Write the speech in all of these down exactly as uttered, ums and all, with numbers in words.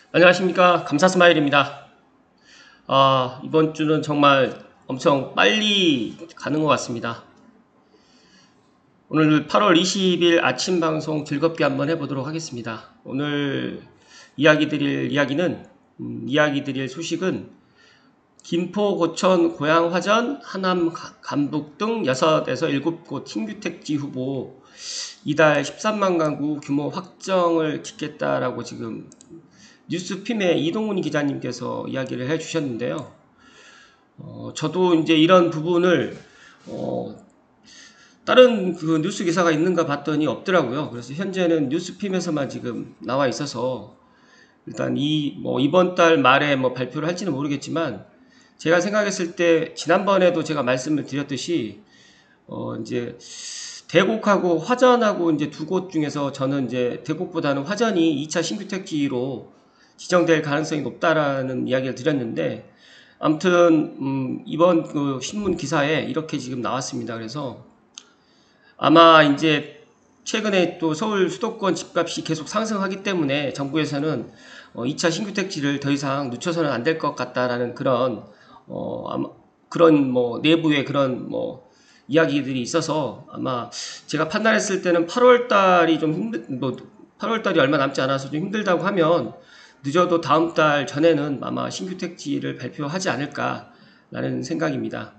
안녕하십니까. 감사스마일입니다. 아, 이번 주는 정말 엄청 빨리 가는 것 같습니다. 오늘 팔월 이십일 아침 방송 즐겁게 한번 해보도록 하겠습니다. 오늘 이야기 드릴 이야기는, 음, 이야기 드릴 소식은 김포, 고천, 고양, 화전, 하남, 감북 등 여섯에서 일곱 곳 신규 택지 후보 이달 십삼만 가구 규모 확정을 짓겠다라고 지금 뉴스핌의 이동훈 기자님께서 이야기를 해 주셨는데요. 어, 저도 이제 이런 부분을, 어, 다른 그 뉴스 기사가 있는가 봤더니 없더라고요. 그래서 현재는 뉴스핌에서만 지금 나와 있어서 일단 이, 뭐 이번 달 말에 뭐 발표를 할지는 모르겠지만 제가 생각했을 때 지난번에도 제가 말씀을 드렸듯이 어, 이제 대곡하고 화전하고 이제 두 곳 중에서 저는 이제 대곡보다는 화전이 이 차 신규 택지로 지정될 가능성이 높다라는 이야기를 드렸는데 아무튼 음 이번 그 신문 기사에 이렇게 지금 나왔습니다. 그래서 아마 이제 최근에 또 서울 수도권 집값이 계속 상승하기 때문에 정부에서는 어 이 차 신규 택지를 더 이상 늦춰서는 안 될 것 같다라는 그런 어 아마 그런 뭐 내부의 그런 뭐 이야기들이 있어서 아마 제가 판단했을 때는 팔월 달이 좀 힘들 뭐 팔월 달이 얼마 남지 않아서 좀 힘들다고 하면 늦어도 다음 달 전에는 아마 신규 택지를 발표하지 않을까라는 생각입니다.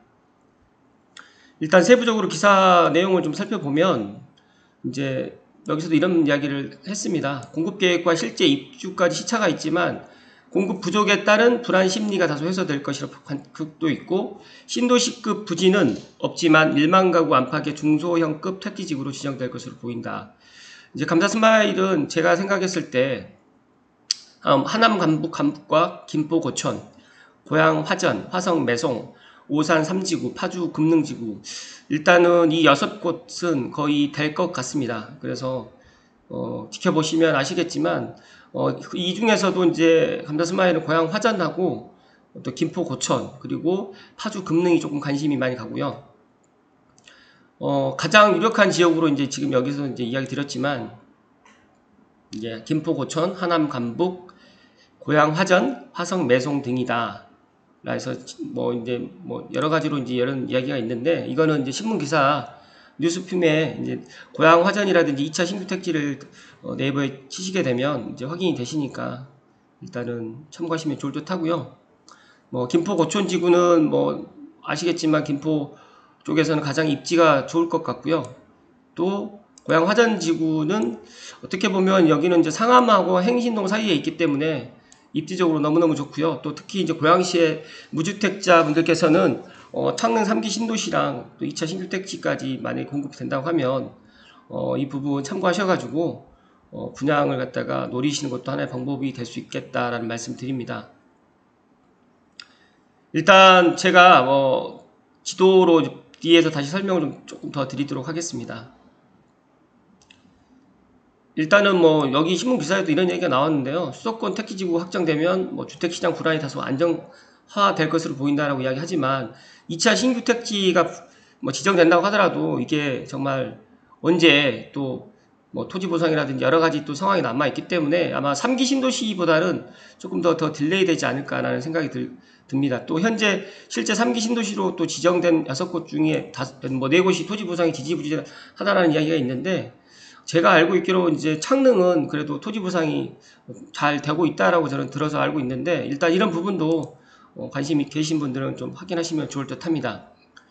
일단 세부적으로 기사 내용을 좀 살펴보면 이제 여기서도 이런 이야기를 했습니다. 공급계획과 실제 입주까지 시차가 있지만 공급 부족에 따른 불안 심리가 다소 해소될 것이라고 관측도 있고 신도시급 부지는 없지만 일만 가구 안팎의 중소형급 택지지구로 지정될 것으로 보인다. 이제 감사스마일은 제가 생각했을 때 음, 하남 감북 감북과 김포 고천, 고양 화전, 화성 매송, 오산 삼지구, 파주 금능지구 일단은 이 여섯 곳은 거의 될 것 같습니다. 그래서 어, 지켜보시면 아시겠지만 어, 이 중에서도 이제 감사스마일은 고양 화전하고 또 김포 고천 그리고 파주 금능이 조금 관심이 많이 가고요. 어, 가장 유력한 지역으로 이제 지금 여기서 이제 이야기 드렸지만 이제 김포 고천, 하남 감북 고양 화전, 화성 매송 등이다. 그래서 뭐 이제 뭐 여러 가지로 이제 이런 이야기가 있는데 이거는 이제 신문 기사 뉴스핌에 이제 고양 화전이라든지 이 차 신규 택지를 어 네이버에 치시게 되면 이제 확인이 되시니까 일단은 참고하시면 좋을 듯 하고요. 뭐 김포 고촌 지구는 뭐 아시겠지만 김포 쪽에서는 가장 입지가 좋을 것 같고요. 또 고양 화전 지구는 어떻게 보면 여기는 이제 상암하고 행신동 사이에 있기 때문에 입지적으로 너무너무 좋고요. 또 특히 이제 고양시의 무주택자 분들께서는 어, 창릉 삼 기 신도시랑 또 이 차 신규 택지까지 만약에 공급이 된다고 하면 어, 이 부분 참고하셔가지고 어, 분양을 갖다가 노리시는 것도 하나의 방법이 될 수 있겠다라는 말씀 드립니다. 일단 제가 뭐 지도로 뒤에서 다시 설명을 좀 조금 더 드리도록 하겠습니다. 일단은 뭐 여기 신문 기사에도 이런 얘기가 나왔는데요. 수도권 택지지구 확정되면 뭐 주택시장 불안이 다소 안정화될 것으로 보인다라고 이야기하지만 이 차 신규 택지가 뭐 지정된다고 하더라도 이게 정말 언제 또 뭐 토지 보상이라든지 여러 가지 또 상황이 남아 있기 때문에 아마 삼 기 신도시보다는 조금 더 더 딜레이 되지 않을까라는 생각이 들, 듭니다. 또 현재 실제 삼 기 신도시로 또 지정된 여섯 곳 중에 다섯 뭐 네 곳이 토지 보상이 지지부진하다라는 이야기가 있는데 제가 알고 있기로 이제 창릉은 그래도 토지 보상이 잘 되고 있다라고 저는 들어서 알고 있는데 일단 이런 부분도 관심이 계신 분들은 좀 확인하시면 좋을 듯 합니다.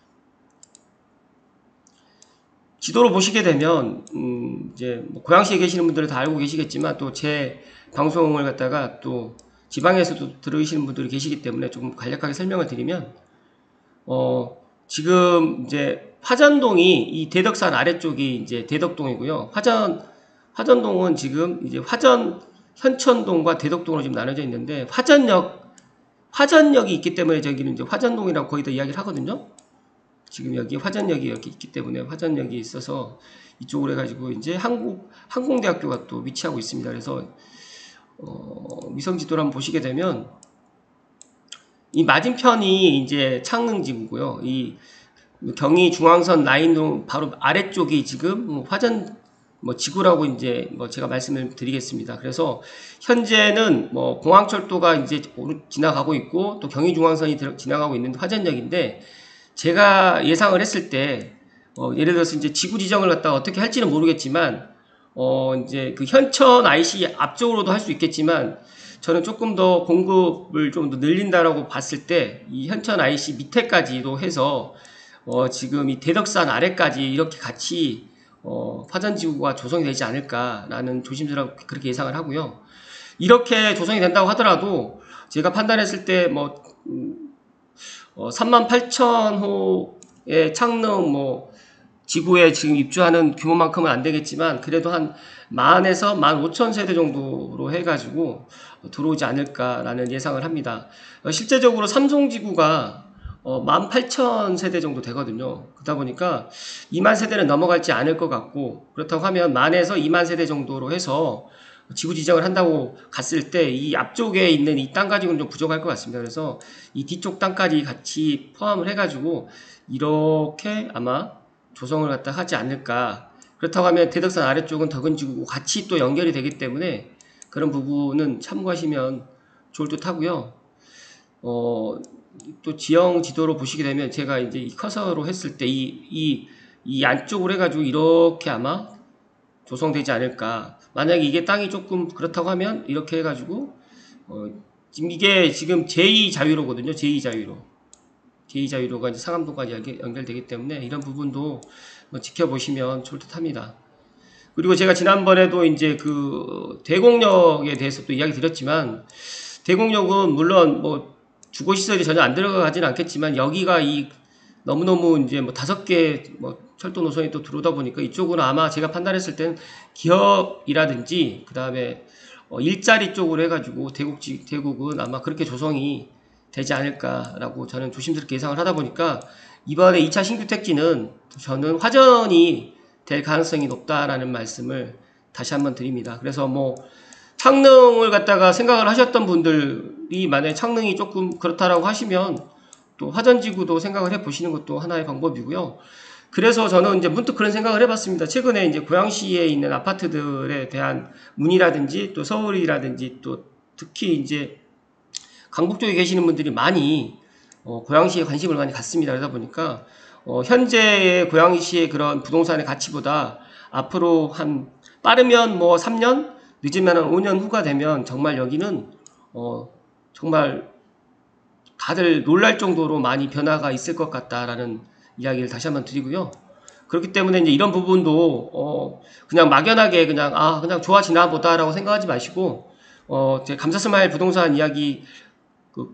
지도로 보시게 되면 음 이제 뭐 고양시에 계시는 분들은 다 알고 계시겠지만 또 제 방송을 갖다가 또 지방에서도 들으시는 분들이 계시기 때문에 조금 간략하게 설명을 드리면 어 지금 이제 화전동이 이 대덕산 아래쪽이 이제 대덕동이고요. 화전 화전동은 지금 이제 화전 현천동과 대덕동으로 지금 나눠져 있는데 화전역 화전역이 있기 때문에 저기는 이제 화전동이라고 거기다 이야기를 하거든요. 지금 여기 화전역이 여기 있기 때문에 화전역이 있어서 이쪽으로 해가지고 이제 한국 항공대학교가 또 위치하고 있습니다. 그래서 어, 위성지도를 한번 보시게 되면 이 맞은편이 이제 창릉지구고요. 이 경의 중앙선 라인으로 바로 아래쪽이 지금 화전 뭐 지구라고 이제 뭐 제가 말씀을 드리겠습니다. 그래서 현재는 뭐 공항철도가 이제 지나가고 있고 또 경의중앙선이 지나가고 있는 화전역인데, 제가 예상을 했을 때 어 예를 들어서 이제 지구 지정을 갖다가 어떻게 할지는 모르겠지만 어 이제 그 현천 아이씨 앞쪽으로도 할 수 있겠지만, 저는 조금 더 공급을 좀 더 늘린다라고 봤을 때 이 현천 아이씨 밑에까지도 해서 어 지금 이 대덕산 아래까지 이렇게 같이 어 화전지구가 조성이 되지 않을까라는 조심스럽게 그렇게 예상을 하고요. 이렇게 조성이 된다고 하더라도 제가 판단했을 때 뭐 음 어 삼만 팔천 호의 창릉 뭐 지구에 지금 입주하는 규모만큼은 안 되겠지만, 그래도 한 만에서 만 오천 세대 정도로 해가지고 들어오지 않을까라는 예상을 합니다. 실제적으로 삼성지구가 어, 만 팔천 세대 정도 되거든요. 그러다 보니까 이만 세대는 넘어갈지 않을 것 같고, 그렇다고 하면 만에서 이만 세대 정도로 해서 지구 지정을 한다고 갔을 때 이 앞쪽에 있는 이 땅 가지고는 좀 부족할 것 같습니다. 그래서 이 뒤쪽 땅까지 같이 포함을 해가지고 이렇게 아마 조성을 갖다 하지 않을까. 그렇다고 하면 대덕산 아래쪽은 덕은지구고 같이 또 연결이 되기 때문에 그런 부분은 참고하시면 좋을 듯 하고요. 어, 또 지형 지도로 보시게 되면 제가 이제 이 커서로 했을 때 이, 이, 이 안쪽으로 해가지고 이렇게 아마 조성되지 않을까. 만약에 이게 땅이 조금 그렇다고 하면 이렇게 해가지고 어, 지금 이게 지금 제이 자유로거든요. 제이 자유로. 제이 자유로가 이제 상암동까지 연결되기 때문에 이런 부분도 뭐 지켜보시면 좋을 듯 합니다. 그리고 제가 지난번에도 이제 그 대곡역에 대해서 또 이야기 드렸지만, 대곡역은 물론 뭐 주거시설이 전혀 안 들어가지는 않겠지만, 여기가 이 너무너무 이제 뭐 다섯 개 뭐 철도 노선이 또 들어오다 보니까 이쪽은 아마 제가 판단했을 땐 기업이라든지 그 다음에 어 일자리 쪽으로 해가지고 대곡지, 대곡은 아마 그렇게 조성이 되지 않을까라고 저는 조심스럽게 예상을 하다 보니까, 이번에 이 차 신규 택지는 저는 화전이 될 가능성이 높다라는 말씀을 다시 한번 드립니다. 그래서 뭐 창릉을 갖다가 생각을 하셨던 분들이 만약에 창릉이 조금 그렇다라고 하시면 또 화전지구도 생각을 해 보시는 것도 하나의 방법이고요. 그래서 저는 이제 문득 그런 생각을 해봤습니다. 최근에 이제 고양시에 있는 아파트들에 대한 문의라든지 또 서울이라든지 또 특히 이제 강북 쪽에 계시는 분들이 많이 어, 고양시에 관심을 많이 갖습니다. 그러다 보니까 어, 현재의 고양시의 그런 부동산의 가치보다 앞으로 한 빠르면 뭐 삼 년, 늦으면 오 년 후가 되면 정말 여기는 어, 정말 다들 놀랄 정도로 많이 변화가 있을 것 같다라는 이야기를 다시 한번 드리고요. 그렇기 때문에 이제 이런 부분도 어, 그냥 막연하게 그냥 아 그냥 좋아지나 보다라고 생각하지 마시고, 어, 제 감사스마일 부동산 이야기 그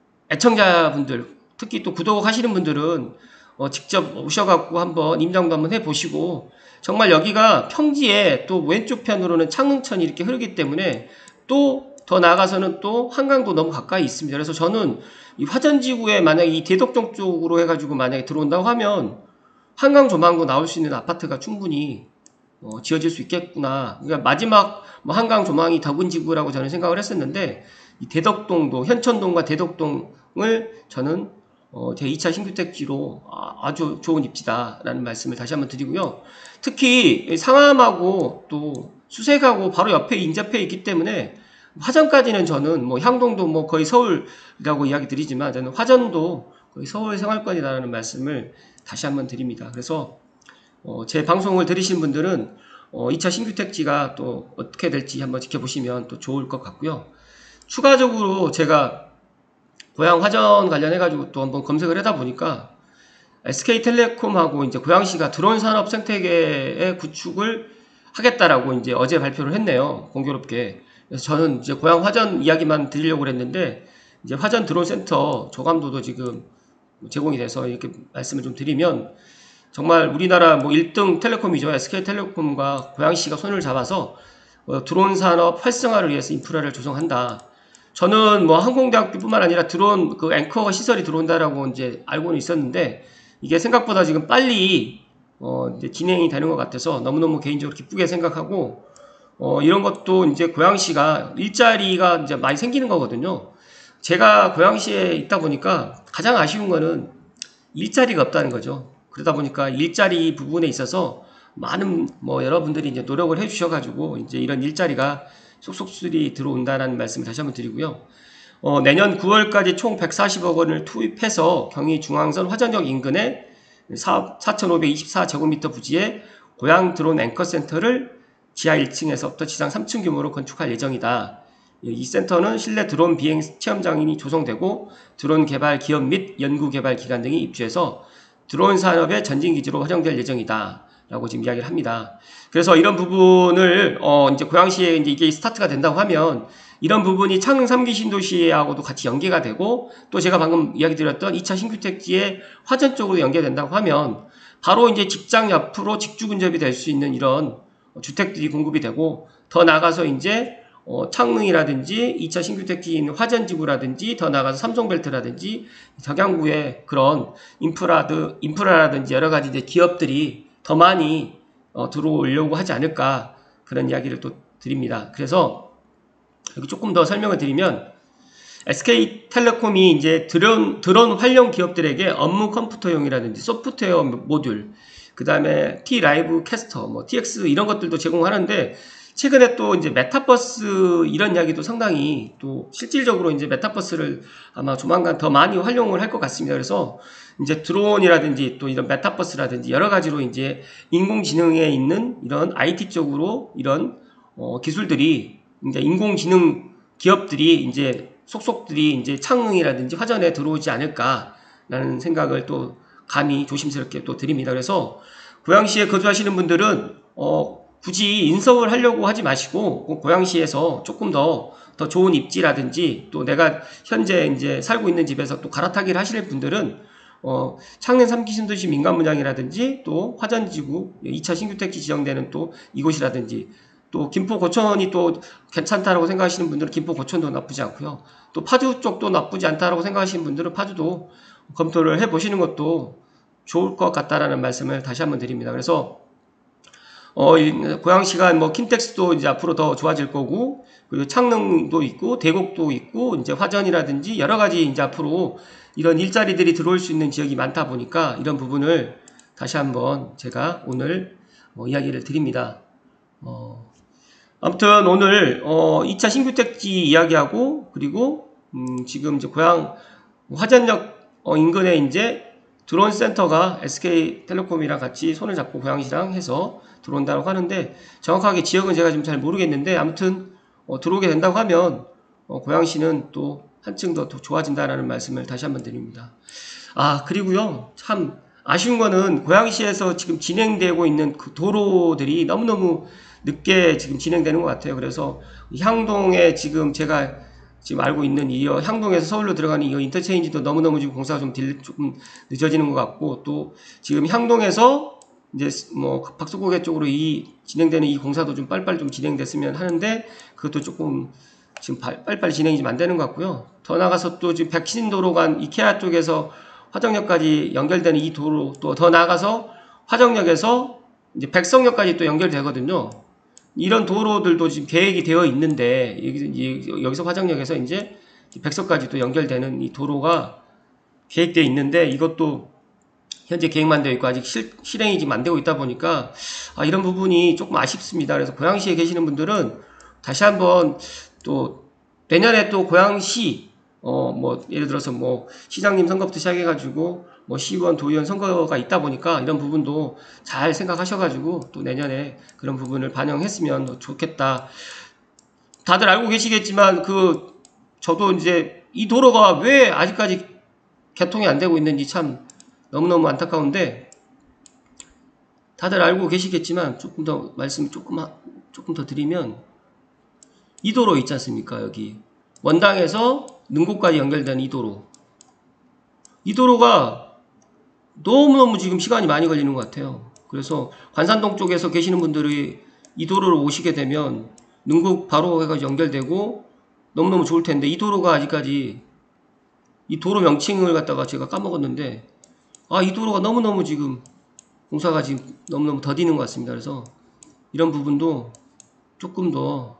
애청자분들, 특히 또 구독하시는 분들은 어 직접 오셔갖고 한번 임장도 한번 해보시고, 정말 여기가 평지에 또 왼쪽 편으로는 창릉천이 이렇게 흐르기 때문에 또 더 나아가서는 또 한강도 너무 가까이 있습니다. 그래서 저는 이 화전지구에 만약에 이 대덕동 쪽으로 해가지고 만약에 들어온다고 하면 한강 조망도 나올 수 있는 아파트가 충분히 어 지어질 수 있겠구나. 그러니까 마지막 뭐 한강 조망이 덕은지구라고 저는 생각을 했었는데, 이 대덕동도 현천동과 대덕동을 저는 어, 제 이 차 신규 택지로 아주 좋은 입지다라는 말씀을 다시 한번 드리고요. 특히 상암하고 또 수색하고 바로 옆에 인접해 있기 때문에 화전까지는 저는 뭐 향동도 뭐 거의 서울이라고 이야기 드리지만, 저는 화전도 거의 서울 생활권이라는 말씀을 다시 한번 드립니다. 그래서 어, 제 방송을 들으신 분들은 어, 이 차 신규 택지가 또 어떻게 될지 한번 지켜보시면 또 좋을 것 같고요. 추가적으로 제가 고양 화전 관련해가지고 또 한번 검색을 하다 보니까 에스케이텔레콤하고 이제 고양시가 드론 산업 생태계의 구축을 하겠다라고 이제 어제 발표를 했네요. 공교롭게. 그래서 저는 이제 고양 화전 이야기만 드리려고 했는데, 이제 화전 드론 센터 조감도도 지금 제공이 돼서 이렇게 말씀을 좀 드리면, 정말 우리나라 뭐 일 등 텔레콤이죠. 에스케이텔레콤과 고양시가 손을 잡아서 어, 드론 산업 활성화를 위해서 인프라를 조성한다. 저는 뭐 항공대학교뿐만 아니라 드론 그 앵커 시설이 들어온다라고 이제 알고는 있었는데, 이게 생각보다 지금 빨리 어 이제 진행이 되는 것 같아서 너무너무 개인적으로 기쁘게 생각하고, 어 이런 것도 이제 고양시가 일자리가 이제 많이 생기는 거거든요. 제가 고양시에 있다 보니까 가장 아쉬운 거는 일자리가 없다는 거죠. 그러다 보니까 일자리 부분에 있어서 많은 뭐 여러분들이 이제 노력을 해 주셔가지고 이제 이런 일자리가 속속들이 들어온다는 말씀을 다시 한번 드리고요. 어, 내년 구월까지 총 백사십억 원을 투입해서 경의 중앙선 화전역 인근에 사천오백이십사 제곱미터 부지의 고양 드론 앵커센터를 지하 일 층에서부터 지상 삼 층 규모로 건축할 예정이다. 이 센터는 실내 드론 비행 체험장이 조성되고 드론 개발 기업 및 연구개발 기관 등이 입주해서 드론 산업의 전진기지로 활용될 예정이다. 라고 지금 이야기를 합니다. 그래서 이런 부분을, 어, 이제 고양시에 이제 이게 스타트가 된다고 하면 이런 부분이 창릉 삼 기 신도시하고도 같이 연계가 되고 또 제가 방금 이야기 드렸던 이 차 신규 택지의 화전 쪽으로 연계된다고 하면 바로 이제 직장 옆으로 직주 근접이 될 수 있는 이런 주택들이 공급이 되고 더 나가서 이제 어, 창릉이라든지 이 차 신규 택지에 있는 화전지구라든지 더 나가서 삼성벨트라든지 적양구의 그런 인프라드, 인프라라든지 여러 가지 이제 기업들이 더 많이 어, 들어오려고 하지 않을까 그런 이야기를 또 드립니다. 그래서 여기 조금 더 설명을 드리면 에스케이텔레콤이 이제 드론, 드론 활용 기업들에게 업무 컴퓨터용이라든지 소프트웨어 모듈, 그 다음에 T-라이브 캐스터, 뭐 티엑스 이런 것들도 제공하는데 최근에 또 이제 메타버스 이런 이야기도 상당히 또 실질적으로 이제 메타버스를 아마 조만간 더 많이 활용을 할 것 같습니다. 그래서 이제 드론이라든지 또 이런 메타버스라든지 여러 가지로 이제 인공지능에 있는 이런 아이티 쪽으로 이런 어 기술들이 이제 인공지능 기업들이 이제 속속들이 이제 창릉이라든지 화전에 들어오지 않을까라는 생각을 또 감히 조심스럽게 또 드립니다. 그래서 고양시에 거주하시는 분들은 어 굳이 인서울 하려고 하지 마시고 고양시에서 조금 더, 더 좋은 입지라든지 또 내가 현재 이제 살고 있는 집에서 또 갈아타기를 하시는 분들은 어, 창릉 삼 기 신도시 민간문장이라든지 또 화전지구 이 차 신규택지 지정되는 또 이곳이라든지 또 김포 고천이 또 괜찮다라고 생각하시는 분들은 김포 고천도 나쁘지 않고요. 또 파주 쪽도 나쁘지 않다라고 생각하시는 분들은 파주도 검토를 해보시는 것도 좋을 것 같다라는 말씀을 다시 한번 드립니다. 그래서 어, 고양시가 뭐 킨텍스도 이제 앞으로 더 좋아질 거고, 그리고 창릉도 있고, 대곡도 있고, 이제 화전이라든지 여러 가지 이제 앞으로 이런 일자리들이 들어올 수 있는 지역이 많다 보니까 이런 부분을 다시 한번 제가 오늘 어, 이야기를 드립니다. 어, 아무튼 오늘 어, 이 차 신규택지 이야기하고, 그리고 음, 지금 이제 고양 화전역 어, 인근에 이제 드론 센터가 에스케이텔레콤이랑 같이 손을 잡고 고양시랑 해서 들어온다고 하는데 정확하게 지역은 제가 지금 잘 모르겠는데 아무튼 어, 들어오게 된다고 하면 어, 고양시는 또 한층 더, 더 좋아진다라는 말씀을 다시 한번 드립니다. 아 그리고요 참 아쉬운 거는 고양시에서 지금 진행되고 있는 그 도로들이 너무너무 늦게 지금 진행되는 것 같아요. 그래서 향동에 지금 제가 지금 알고 있는 이 향동에서 서울로 들어가는 이 인터체인지도 너무너무 지금 공사가 좀 딜, 조금 늦어지는 것 같고 또 지금 향동에서 이제 뭐 박수고개 쪽으로 이 진행되는 이 공사도 좀 빨리빨리 좀 진행됐으면 하는데 그것도 조금 지금 빨리빨리 진행이 좀 안 되는 것 같고요. 더 나가서 또 지금 백신도로 간 이케아 쪽에서 화정역까지 연결되는 이 도로 또 더 나가서 화정역에서 이제 백성역까지 또 연결되거든요. 이런 도로들도 지금 계획이 되어 있는데 여기, 여기서 화정역에서 이제 백석까지 또 연결되는 이 도로가 계획되어 있는데 이것도 현재 계획만 되어 있고 아직 실, 실행이 지금 안 되고 있다 보니까 아, 이런 부분이 조금 아쉽습니다. 그래서 고양시에 계시는 분들은 다시 한번 또 내년에 또 고양시 어 뭐 예를 들어서 뭐 시장님 선거부터 시작해가지고 뭐 시의원 도의원 선거가 있다 보니까 이런 부분도 잘 생각하셔가지고 또 내년에 그런 부분을 반영했으면 좋겠다. 다들 알고 계시겠지만 그 저도 이제 이 도로가 왜 아직까지 개통이 안 되고 있는지 참 너무너무 안타까운데 다들 알고 계시겠지만 조금 더 말씀 조금 조금 더 드리면 이 도로 있지 않습니까? 여기 원당에서 능곡까지 연결된 이 도로 이 도로가 너무너무 지금 시간이 많이 걸리는 것 같아요. 그래서 관산동 쪽에서 계시는 분들이 이 도로를 오시게 되면 능곡 바로 해가 연결되고 너무너무 좋을 텐데 이 도로가 아직까지 이 도로 명칭을 갖다가 제가 까먹었는데 아, 이 도로가 너무너무 지금 공사가 지금 너무너무 더디는 것 같습니다. 그래서 이런 부분도 조금 더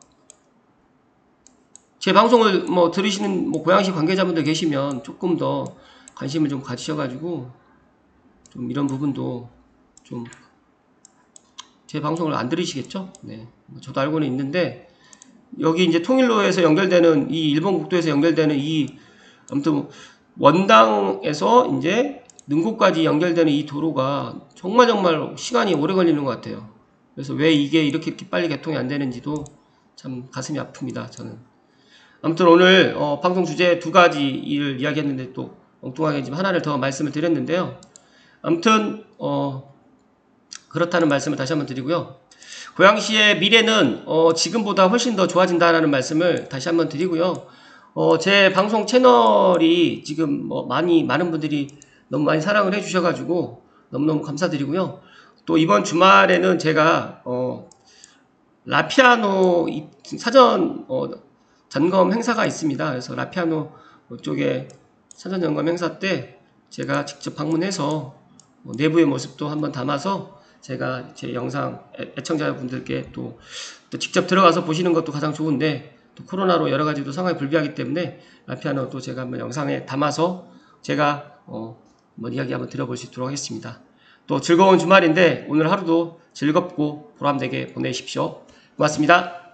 제 방송을 뭐 들으시는 뭐 고양시 관계자분들 계시면 조금 더 관심을 좀 가지셔가지고 좀 이런 부분도 좀 제 방송을 안 들으시겠죠? 네. 저도 알고는 있는데, 여기 이제 통일로에서 연결되는, 이 일본 국도에서 연결되는 이, 아무튼, 원당에서 이제 능곡까지 연결되는 이 도로가 정말 정말 시간이 오래 걸리는 것 같아요. 그래서 왜 이게 이렇게, 이렇게 빨리 개통이 안 되는지도 참 가슴이 아픕니다, 저는. 아무튼 오늘, 어, 방송 주제 두 가지 일 이야기했는데 또 엉뚱하게 지금 하나를 더 말씀을 드렸는데요. 아무튼, 어, 그렇다는 말씀을 다시 한번 드리고요. 고양시의 미래는 어, 지금보다 훨씬 더 좋아진다라는 말씀을 다시 한번 드리고요. 어, 제 방송 채널이 지금 뭐 많이 많은 분들이 너무 많이 사랑을 해주셔가지고 너무너무 감사드리고요. 또 이번 주말에는 제가 어, 라피아노 사전 어, 점검 행사가 있습니다. 그래서 라피아노 쪽에 사전 점검 행사 때 제가 직접 방문해서 어, 내부의 모습도 한번 담아서 제가 제 영상 애청자분들께 또, 또 직접 들어가서 보시는 것도 가장 좋은데, 또 코로나로 여러 가지도 상황이 불비하기 때문에 라피아노 또 제가 한번 영상에 담아서 제가 어, 한번 이야기 한번 들어볼 수 있도록 하겠습니다. 또 즐거운 주말인데 오늘 하루도 즐겁고 보람되게 보내십시오. 고맙습니다.